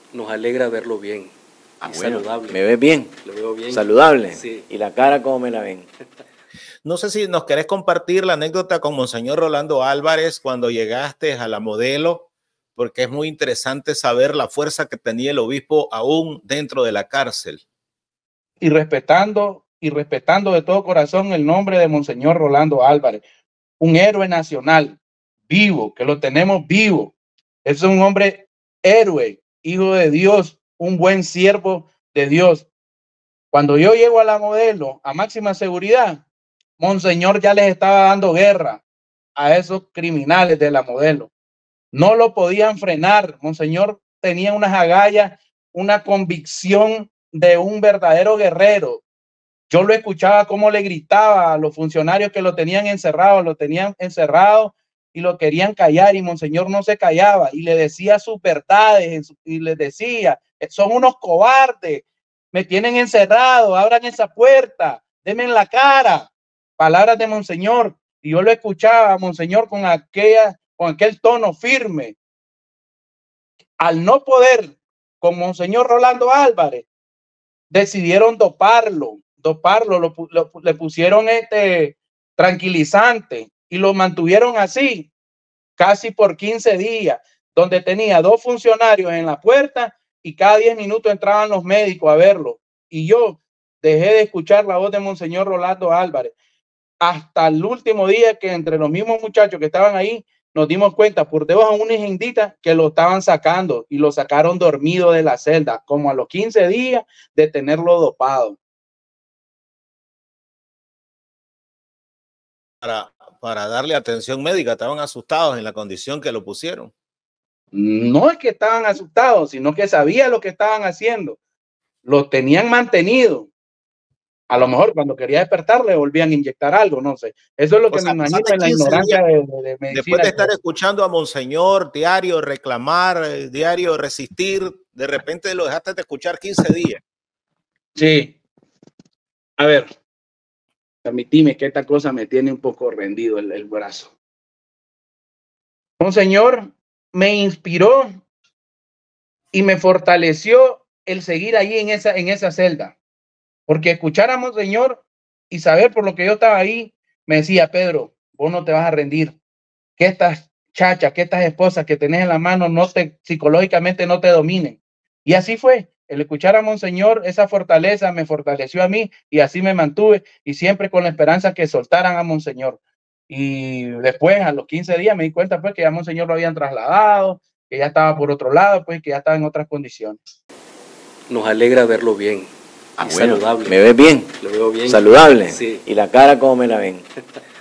Nos alegra verlo bien. Bueno, saludable. ¿me ves bien? Lo veo bien. ¿Saludable? Sí. ¿Y la cara cómo me la ven? No sé si nos querés compartir la anécdota con Monseñor Rolando Álvarez cuando llegaste a la Modelo, porque es muy interesante saber la fuerza que tenía el obispo aún dentro de la cárcel. Y respetando de todo corazón el nombre de Monseñor Rolando Álvarez, un héroe nacional, vivo, que lo tenemos vivo. Es un hombre héroe, hijo de Dios, un buen siervo de Dios. Cuando yo llego a la Modelo, a máxima seguridad, Monseñor ya les estaba dando guerra a esos criminales de la Modelo. No lo podían frenar. Monseñor tenía unas agallas, una convicción de un verdadero guerrero. Yo lo escuchaba cómo le gritaba a los funcionarios que lo tenían encerrado y lo querían callar, y Monseñor no se callaba y le decía sus verdades y les decía: son unos cobardes, me tienen encerrado, abran esa puerta, denme en la cara. Palabras de Monseñor. Y yo lo escuchaba a Monseñor con aquel tono firme. Al no poder con Monseñor Rolando Álvarez, decidieron doparlo, le pusieron tranquilizante y lo mantuvieron así casi por 15 días, donde tenía 2 funcionarios en la puerta y cada 10 minutos entraban los médicos a verlo. Y yo dejé de escuchar la voz de Monseñor Rolando Álvarez hasta el último día, que entre los mismos muchachos que estaban ahí nos dimos cuenta por debajo de una agendita que lo estaban sacando, y lo sacaron dormido de la celda, como a los 15 días de tenerlo dopado. Para darle atención médica, estaban asustados en la condición que lo pusieron. No es que estaban asustados, sino que sabían lo que estaban haciendo. Lo tenían mantenido. A lo mejor cuando quería despertar le volvían a inyectar algo, no sé. Eso es lo que me imagino en la ignorancia de medicina. Después de estar escuchando a Monseñor diario reclamar, diario resistir, de repente lo dejaste de escuchar 15 días. Sí. A ver, permitime que esta cosa me tiene un poco rendido el brazo. Monseñor me inspiró y me fortaleció el seguir ahí en esa celda. Porque escuchar a Monseñor y saber por lo que yo estaba ahí, me decía: Pedro, vos no te vas a rendir. Que estas chachas, que estas esposas que tenés en la mano psicológicamente no te dominen. Y así fue. El escuchar a Monseñor, esa fortaleza me fortaleció a mí, y así me mantuve, y siempre con la esperanza que soltaran a Monseñor. Y después, a los 15 días, me di cuenta pues que ya Monseñor lo habían trasladado, que ya estaba por otro lado, pues que ya estaba en otras condiciones. Nos alegra verlo bien. Bueno, saludable. ¿Me ves bien? Lo veo bien. ¿Saludable? Sí. ¿Y la cara cómo me la ven?